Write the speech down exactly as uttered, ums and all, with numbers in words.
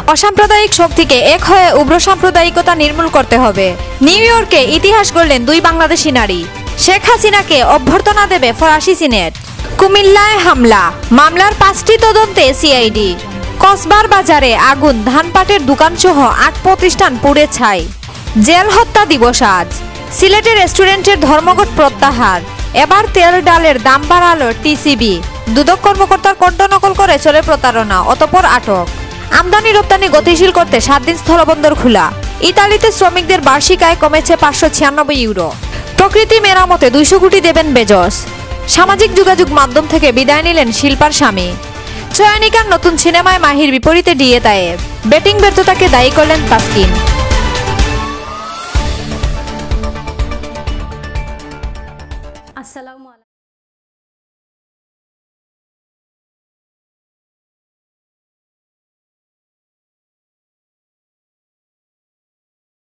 অসাম্প্রদায়িক শক্তিকে এক হয়ে উগ্র সাম্প্রদায়িকতা নির্মূল করতে হবে। নিউ ইয়র্কে ইতিহাস গড়লেন দুই বাংলাদেশি নারী। শেখ হাসিনাকে অভ্যর্থনা দেবে ফরাসি সিনেট। কুমিল্লায় হামলা মামলার পাঁচটি তদন্তে সিআইডি। কসবার বাজারে আগুন, ধানপাটের দোকানসহ আট প্রতিষ্ঠান পুড়ে ছাই। জেল হত্যা দিবস আজ। সিলেটের রেস্টুরেন্টের ধর্মঘট প্রত্যাহার। এবার তেল ডালের দাম বাড়ালো টিসিবি। দুদক কর্মকর্তার কণ্ঠ নকল করে চলে প্রতারণা, অতঃপর আটক। আমদানি রপ্তানি গতিশীল করতে সাত দিন স্থলবন্দর খোলা। ইতালিতে শ্রমিকদের বার্ষিক আয় কমেছে পাঁচশো ছিয়ানব্বই ইউরো। প্রকৃতি মেরামতে দুইশো কোটি দেবেন বেজস। সামাজিক যোগাযোগ মাধ্যম থেকে বিদায় নিলেন শিল্পার স্বামী। চয়নিকার নতুন সিনেমায় মাহির বিপরীতে ডিএ তায়েব। ব্যাটিং ব্যর্থতাকে দায়ী করলেন তাসকিন। আসসালামু আলাইকুম।